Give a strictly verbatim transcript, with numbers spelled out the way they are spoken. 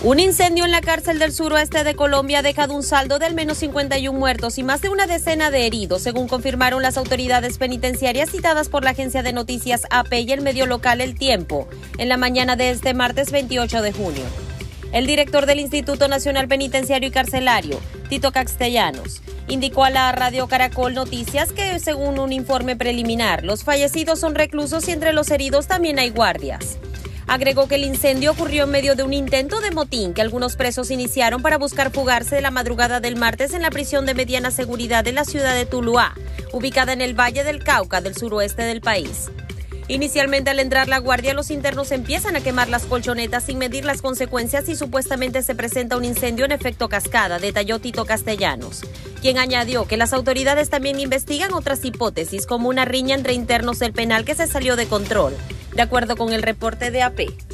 Un incendio en la cárcel del suroeste de Colombia ha dejado un saldo de al menos cincuenta y uno muertos y más de una decena de heridos, según confirmaron las autoridades penitenciarias citadas por la agencia de noticias A P y el medio local El Tiempo, en la mañana de este martes veintiocho de junio. El director del Instituto Nacional Penitenciario y Carcelario, Tito Castellanos, indicó a la radio Caracol Noticias que, según un informe preliminar, los fallecidos son reclusos y entre los heridos también hay guardias. Agregó que el incendio ocurrió en medio de un intento de motín que algunos presos iniciaron para buscar fugarse de la madrugada del martes en la prisión de mediana seguridad de la ciudad de Tuluá, ubicada en el Valle del Cauca del suroeste del país. Inicialmente, al entrar la guardia, los internos empiezan a quemar las colchonetas sin medir las consecuencias y supuestamente se presenta un incendio en efecto cascada, detalló Tito Castellanos, quien añadió que las autoridades también investigan otras hipótesis, como una riña entre internos del penal que se salió de control, de acuerdo con el reporte de A P.